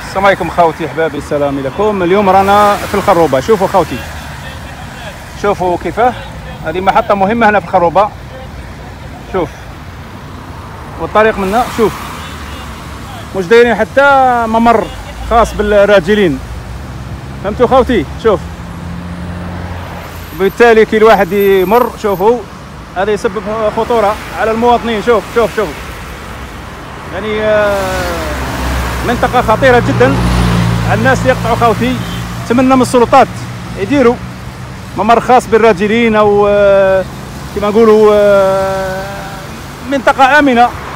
السلام عليكم خوتي احبابي، السلام عليكم. اليوم رانا في الخروبه. شوفوا خوتي، شوفوا كيفاه هذه محطه مهمه هنا في الخروبه. شوف والطريق منا، شوف مش دايرين حتى ممر خاص بالراجلين، فهمتوا خوتي؟ شوف بالتالي كي الواحد يمر، شوفوا هذا يسبب خطوره على المواطنين. شوف شوف شوف يعني منطقة خطيرة جدا على الناس اللي يقطعوا خوتي. نتمنى من السلطات يديروا ممر خاص بالراجلين او كما نقولوا منطقة آمنة